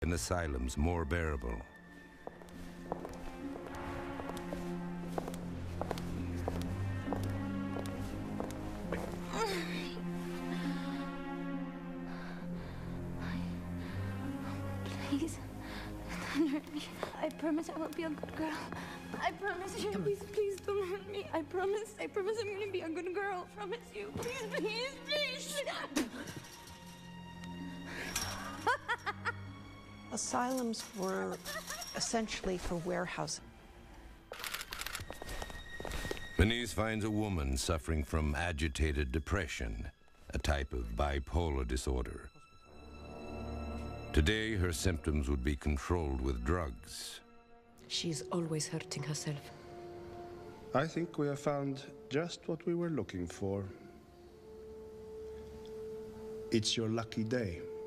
and asylums more bearable. Please, don't hurt me. I promise I will be a good girl. I promise you. Please don't hurt me. I promise I'm gonna be a good girl. Promise you. Please. Asylums were essentially for warehousing. Moniz finds a woman suffering from agitated depression, a type of bipolar disorder. Today, her symptoms would be controlled with drugs. She's always hurting herself. I think we have found just what we were looking for. It's your lucky day.